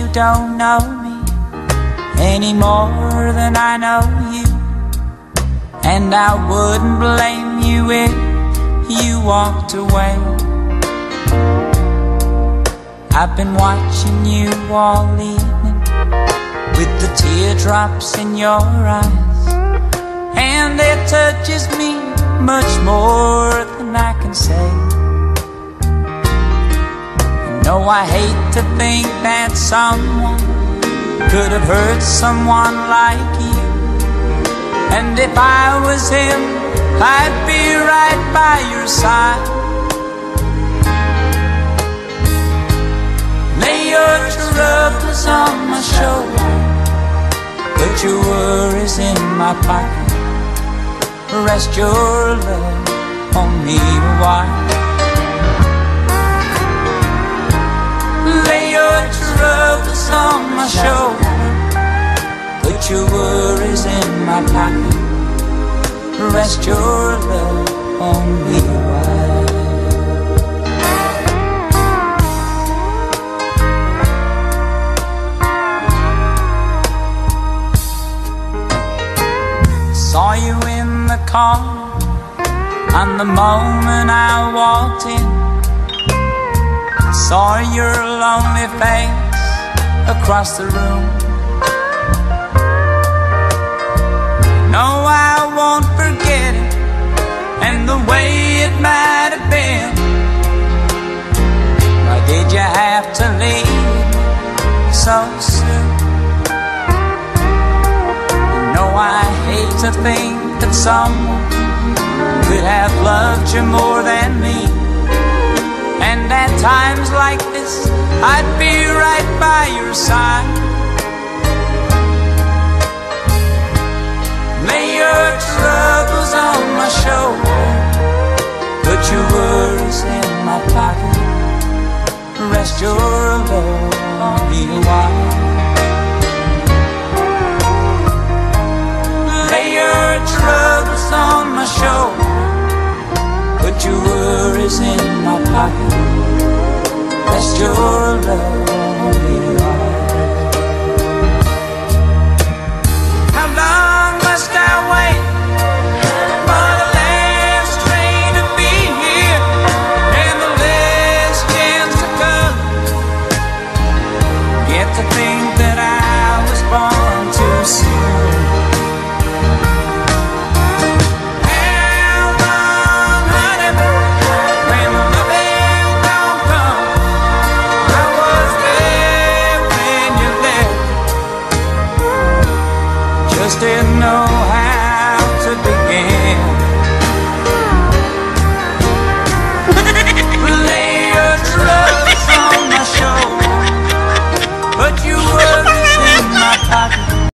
don't know me any more than I know you, and I wouldn't blame you if you walked away. I've been watching you all evening with the teardrops in your eyes, and it touches me much more than I can say. No, I hate to think that someone could have hurt someone like you, and if I was him, I'd be right by your side. Lay your troubles on my shoulder, put your worries in my pocket, rest your love on me a while. Lay your troubles on my shoulder, put your worries in my pocket, rest your love on me a while. Saw you in the car on the moment I walked in. Saw your lonely face across the room. No, I won't forget it, and the way it might have been. Why did you have to leave so soon? No, I hate to think that someone could have loved you more than me, and at times like this, I'd be right by your side. Lay your troubles on my shoulder, put your worries in my pocket, rest your love on me a while. Lay your troubles on my shoulder, put your worries in my pocket, rest your love on me a while.